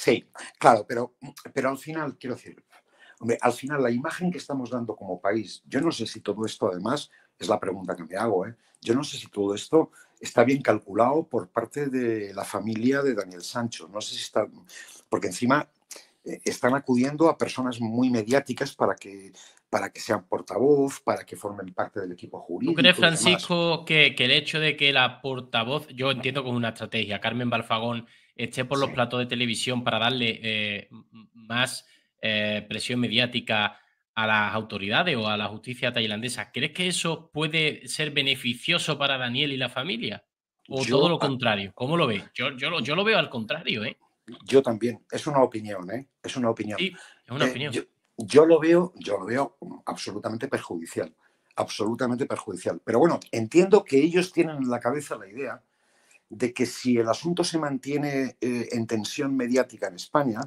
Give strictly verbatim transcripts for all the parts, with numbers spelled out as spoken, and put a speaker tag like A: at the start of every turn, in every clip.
A: Sí, claro, pero, pero al final, quiero decir, hombre, al final la imagen que estamos dando como país, yo no sé si todo esto además, es la pregunta que me hago, ¿eh? Yo no sé si todo esto está bien calculado por parte de la familia de Daniel Sancho, no sé si está, porque encima eh, están acudiendo a personas muy mediáticas para que, para que sean portavoz, para que formen parte del equipo
B: ¿Tú crees,
A: jurídico y demás.
B: Francisco, que, que el hecho de que la portavoz, yo entiendo que es una estrategia, Carmen Balfagón, esté por los
A: Sí.
B: platos de televisión para darle eh, m- más eh, presión mediática a las autoridades o a la justicia tailandesa, ¿crees que eso puede ser beneficioso para Daniel y la familia? ¿O todo
A: Yo,
B: lo
A: ah,
B: contrario? ¿Cómo lo ves? Yo, yo, lo, yo lo veo al contrario, ¿eh?
A: yo también, es una opinión, ¿eh? Es una opinión.
B: Sí, es una
A: Eh,
B: opinión.
A: yo, yo lo veo, yo lo veo absolutamente perjudicial, absolutamente perjudicial. Pero bueno, entiendo que ellos tienen en la cabeza la idea de que si el asunto se mantiene eh, en tensión mediática en España,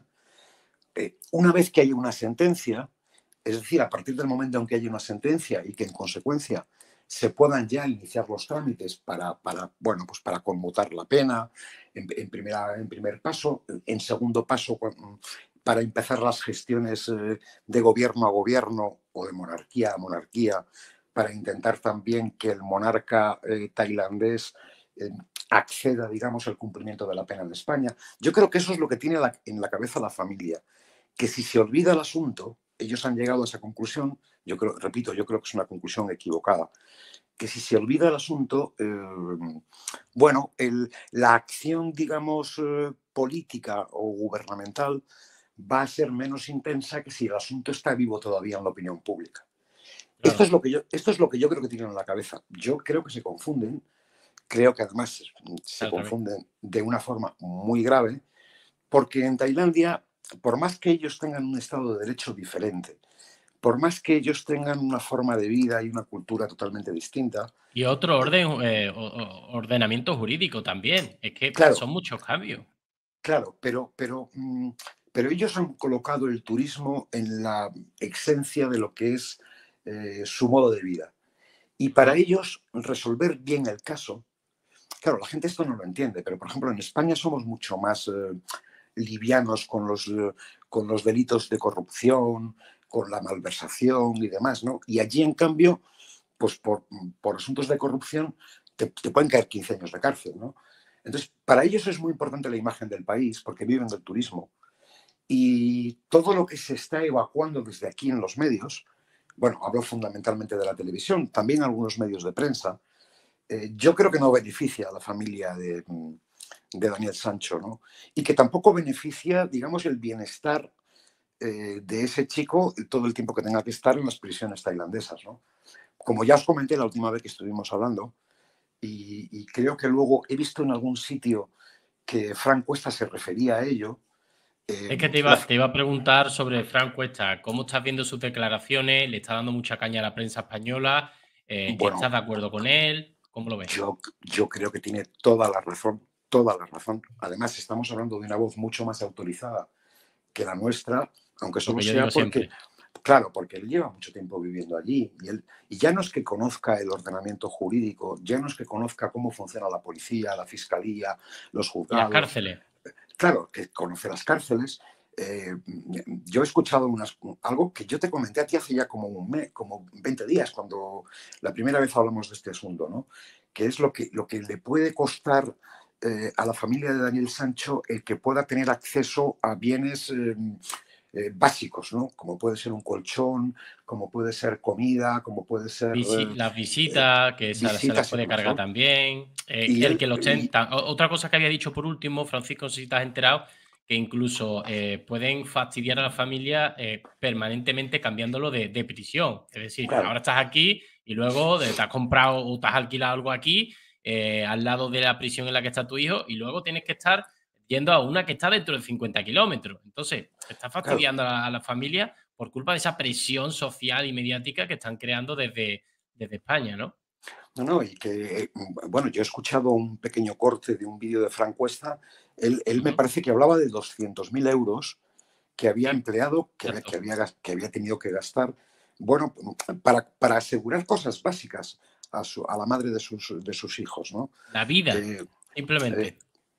A: eh, una vez que haya una sentencia, es decir, a partir del momento en que haya una sentencia y que en consecuencia se puedan ya iniciar los trámites para, para bueno, pues para conmutar la pena, en, en, primera, en primer paso, en segundo paso, para empezar las gestiones eh, de gobierno a gobierno o de monarquía a monarquía, para intentar también que el monarca eh, tailandés eh, acceda, digamos, al cumplimiento de la pena en España. Yo creo que eso es lo que tiene la, en la cabeza la familia, que si se olvida el asunto, ellos han llegado a esa conclusión, yo creo, repito, yo creo que es una conclusión equivocada, que si se olvida el asunto, eh, bueno, el, la acción, digamos, eh, política o gubernamental va a ser menos intensa que si el asunto está vivo todavía en la opinión pública. Esto es
B: Claro.
A: lo que yo, esto es lo que yo creo que tienen en la cabeza. Yo creo que se confunden, creo que además se
B: Al revés.
A: confunden de una forma muy grave, porque en Tailandia, por más que ellos tengan un Estado de Derecho diferente, por más que ellos tengan una forma de vida y una cultura totalmente distinta,
B: Y otro
A: eh,
B: orden, eh, o- o- ordenamiento jurídico también. Es que
A: claro,
B: son muchos cambios.
A: claro, pero, pero, mm, pero ellos han colocado el turismo en la esencia de lo que es eh, su modo de vida. Y para
B: Ujú.
A: ellos resolver bien el caso, claro, la gente esto no lo entiende, pero por ejemplo en España somos mucho más eh, livianos con los, eh, con los delitos de corrupción, con la malversación y demás, ¿no? Y allí, en cambio, pues por, por asuntos de corrupción te, te, pueden caer quince años de cárcel, ¿no? Entonces, para ellos es muy importante la imagen del país porque viven del turismo y todo lo que se está evacuando desde aquí en los medios, bueno, hablo fundamentalmente de la televisión, también algunos medios de prensa, eh, yo creo que no beneficia a la familia de, de Daniel Sancho, ¿no? Y que tampoco beneficia, digamos, el bienestar eh, de ese chico todo el tiempo que tenga que estar en las prisiones tailandesas, ¿no? Como ya os comenté la última vez que estuvimos hablando, y, y creo que luego he visto en algún sitio que Frank Cuesta se refería a ello. Eh,
B: Es que te
A: la,
B: iba, te iba a preguntar sobre Frank Cuesta, ¿cómo estás viendo sus declaraciones? ¿Le está dando mucha caña a la prensa española? Eh,
A: bueno,
B: ¿estás de acuerdo con él? ¿Cómo lo ves?
A: yo, yo creo que tiene toda la razón, toda la razón. Además, estamos hablando de una voz mucho más autorizada que la nuestra, aunque
B: Lo
A: solo
B: que yo
A: sea
B: digo
A: porque,
B: siempre.
A: claro, porque él lleva mucho tiempo viviendo allí y, él, y ya no es que conozca el ordenamiento jurídico, ya no es que conozca cómo funciona la policía, la fiscalía, los
B: ¿Y las
A: juzgados,
B: cárceles?
A: claro, que conoce las cárceles. Eh, yo he escuchado unas, algo que yo te comenté a ti hace ya como un mes, como veinte días, cuando la primera vez hablamos de este asunto, ¿no? Que es lo que, lo que le puede costar eh, a la familia de Daniel Sancho el que pueda tener acceso a bienes eh, eh, básicos, ¿no? Como puede ser un colchón, como puede ser comida, como puede ser
B: Visi-
A: eh,
B: las
A: eh,
B: visitas, que se, se las
A: visitas y
B: puede
A: demás,
B: cargar
A: ¿no?
B: también. Eh,
A: Y
B: el
A: él,
B: que los ten-
A: y,
B: ta- o- Otra cosa que había dicho por último, Francisco, no sé si te has enterado, que incluso eh, pueden fastidiar a la familia eh, permanentemente cambiándolo de, de prisión. Es decir,
A: claro,
B: ahora estás aquí y luego de- te has comprado o te has alquilado algo aquí, eh, al lado de la prisión en la que está tu hijo, y luego tienes que estar yendo a una que está dentro de cincuenta kilómetros. Entonces, te está
A: claro.
B: fastidiando a la, a la familia por culpa de esa presión social y mediática que están creando desde, desde España, ¿no?
A: No, no, y que, bueno, yo he escuchado un pequeño corte de un vídeo de Frank Cuesta. Él, él me
B: Ujú.
A: parece que hablaba de doscientos mil euros que había
B: Sí,
A: empleado, que, había- que,
B: cierto.
A: había, gas- que había tenido que gastar, bueno, para, para asegurar cosas básicas a, su, a la madre de sus, de sus hijos, ¿no?
B: La vida,
A: Eh, eh,
B: simplemente.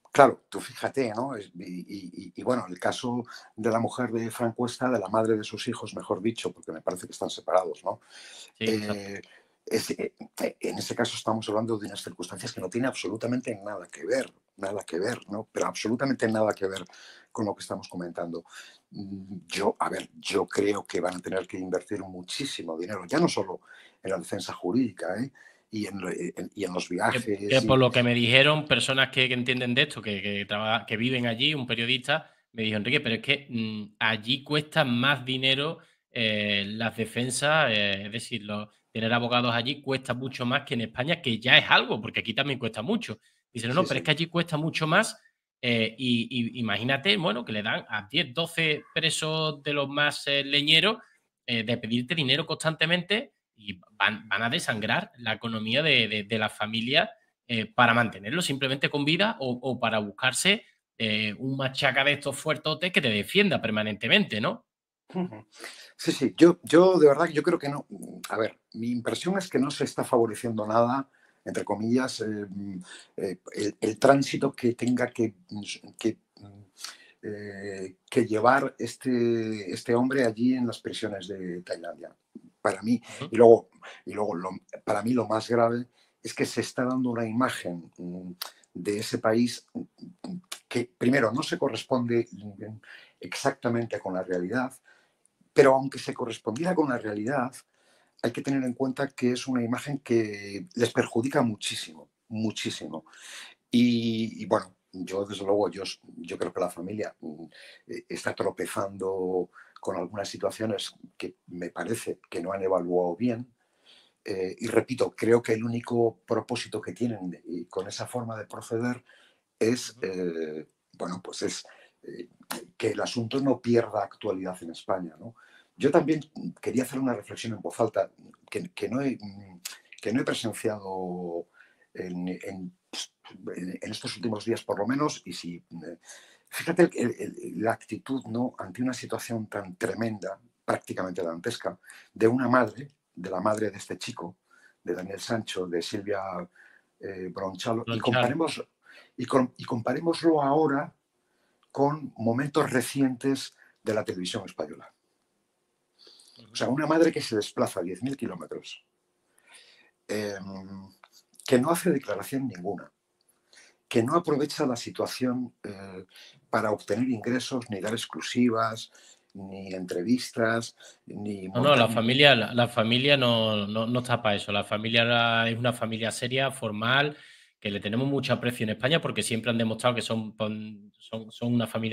A: Claro, tú fíjate, ¿no? Es- Y, y- y, bueno, el caso de la mujer de Frank Cuesta, de la madre de sus hijos, mejor dicho, porque me parece que están separados, ¿no?
B: Sí, exacto.
A: Eh, es- eh, eh, en ese caso estamos hablando de unas circunstancias que no tienen absolutamente nada que ver, nada que ver, ¿no? Pero absolutamente nada que ver con lo que estamos comentando. Mm, Yo, a ver, yo creo que van a tener que invertir muchísimo dinero, ya no solo en la defensa jurídica, ¿eh? Y en, lo- en- y en los
B: Que, que
A: viajes
B: por
A: y
B: lo que me dijeron personas que, que entienden de esto, que, que, traba- que viven allí, un periodista, me dijo, Enrique, pero es que mm, allí cuesta más dinero eh, las defensas, eh, es decir, lo- tener abogados allí cuesta mucho más que en España, que ya es algo, porque aquí también cuesta mucho. Dice, no,
A: sí,
B: no, pero es
A: sí.
B: que allí cuesta mucho más. eh, y, y imagínate, bueno, que le dan a diez doce presos de los más eh, leñeros eh, de pedirte dinero constantemente y van, van a desangrar la economía de, de, de las familias eh, para mantenerlo simplemente con vida o, o para buscarse eh, un machaca de estos fuertotes que te defienda permanentemente, ¿no?
A: Ujú. Sí, sí, yo, yo de verdad, yo creo que no. A ver, mi impresión es que no se está favoreciendo nada, entre comillas, eh, eh, el, el tránsito que tenga que, que, eh, que llevar este, este hombre allí en las prisiones de Tailandia. Para mí,
B: Ujú.
A: y luego, y luego lo, para mí lo más grave es que se está dando una imagen mm, de ese país que primero no se corresponde exactamente con la realidad, pero aunque se correspondiera con la realidad, hay que tener en cuenta que es una imagen que les perjudica muchísimo, muchísimo. Y, y bueno, yo desde luego, yo, yo creo que la familia mm, eh, está tropezando con algunas situaciones que me parece que no han evaluado bien. Eh, y repito, creo que el único propósito que tienen de- con esa forma de proceder es,
B: Ujú.
A: eh, bueno, pues es eh, que el asunto no pierda actualidad en España, ¿no? Yo también quería hacer una reflexión en voz alta que, que no, he, que no he presenciado en, en, en, estos últimos días, por lo menos, y si, fíjate el, el, la actitud, ¿no?, ante una situación tan tremenda, prácticamente dantesca, de una madre, de la madre de este chico, de Daniel Sancho, de Silvia eh, Bronchalo, y
B: Tronchal.
A: comparemos y, con, y comparémoslo ahora con momentos recientes de la televisión española. O
B: Ujú.
A: sea, una madre que se desplaza diez mil kilómetros, eh, que no hace declaración ninguna, que no aprovecha la situación eh, para obtener ingresos, ni dar exclusivas, ni entrevistas, ni
B: No, no,
A: montar
B: la
A: ningún...
B: familia, la, la familia no, no, no está para eso. La familia es una familia seria, formal, que le tenemos mucho aprecio en España porque siempre han demostrado que son, son, son una familia